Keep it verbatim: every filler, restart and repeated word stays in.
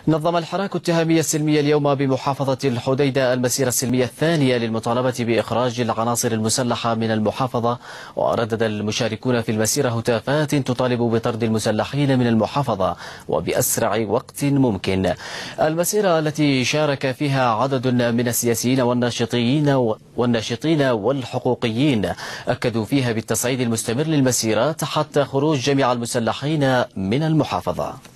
نظم الحراك التهامي السلمي اليوم بمحافظة الحديدة المسيرة السلمية الثانية للمطالبة بإخراج العناصر المسلحة من المحافظة، وردد المشاركون في المسيرة هتافات تطالب بطرد المسلحين من المحافظة وبأسرع وقت ممكن. المسيرة التي شارك فيها عدد من السياسيين والناشطين والناشطين والحقوقيين أكدوا فيها بالتصعيد المستمر للمسيرات حتى خروج جميع المسلحين من المحافظة.